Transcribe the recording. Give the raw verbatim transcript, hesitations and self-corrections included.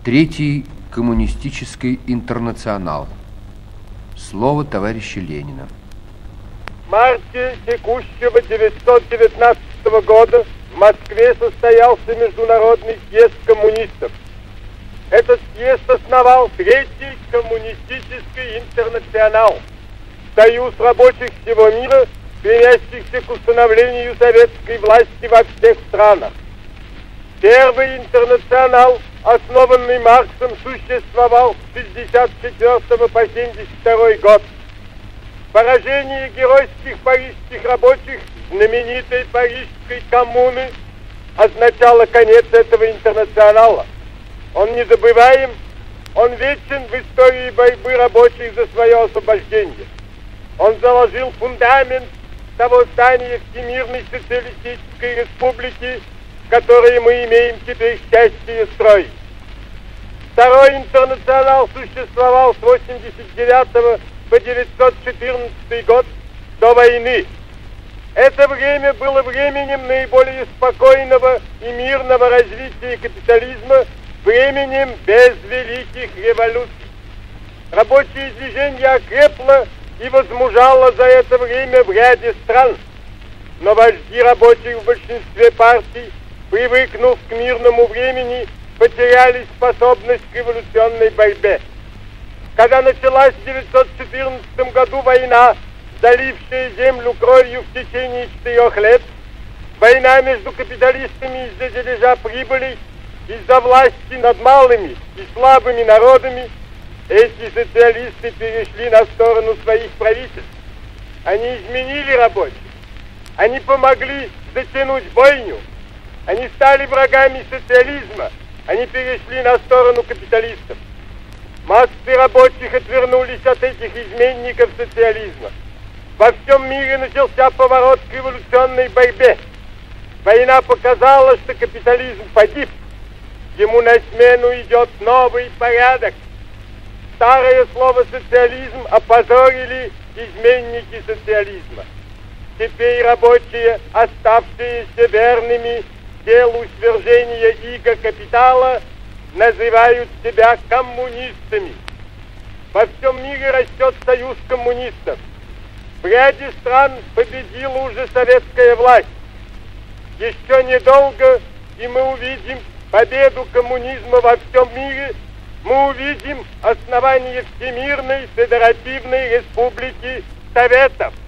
Третий коммунистический интернационал. Слово товарища Ленина. В марте текущего девятьсот девятнадцатого года в Москве состоялся международный съезд коммунистов. Этот съезд основал Третий коммунистический интернационал, союз рабочих всего мира, стремящихся к установлению советской власти во всех странах. Первый интернационал, основанный Марксом, существовал с шестьдесят четвёртого по семьдесят второй год. Поражение геройских парижских рабочих знаменитой Парижской коммуны означало конец этого интернационала. Он незабываем, он вечен в истории борьбы рабочих за свое освобождение. Он заложил фундамент того здания Всемирной социалистической республики, которые мы имеем теперь счастье строить. Второй интернационал существовал с восемьдесят девятого по девятьсот четырнадцатый год до войны. Это время было временем наиболее спокойного и мирного развития капитализма, временем без великих революций. Рабочее движение окрепло и возмужало за это время в ряде стран, но вожди рабочих в большинстве партий, привыкнув к мирному времени, потеряли способность к революционной борьбе. Когда началась в девятьсот четырнадцатом году война, залившая землю кровью в течение четырех лет, война между капиталистами из-за дележа прибыли, из-за власти над малыми и слабыми народами, эти социалисты перешли на сторону своих правительств. Они изменили рабочих, они помогли затянуть бойню, они стали врагами социализма, они перешли на сторону капиталистов. Массы рабочих отвернулись от этих изменников социализма. Во всем мире начался поворот к революционной борьбе. Война показала, что капитализм погиб. Ему на смену идет новый порядок. Старое слово «социализм» опозорили изменники социализма. Теперь рабочие, оставшиеся верными делу свержения иго капитала, называют себя коммунистами. Во всем мире растет союз коммунистов. В ряде стран победила уже советская власть. Еще недолго, и мы увидим победу коммунизма во всем мире, мы увидим основание Всемирной Федеративной Республики Советов.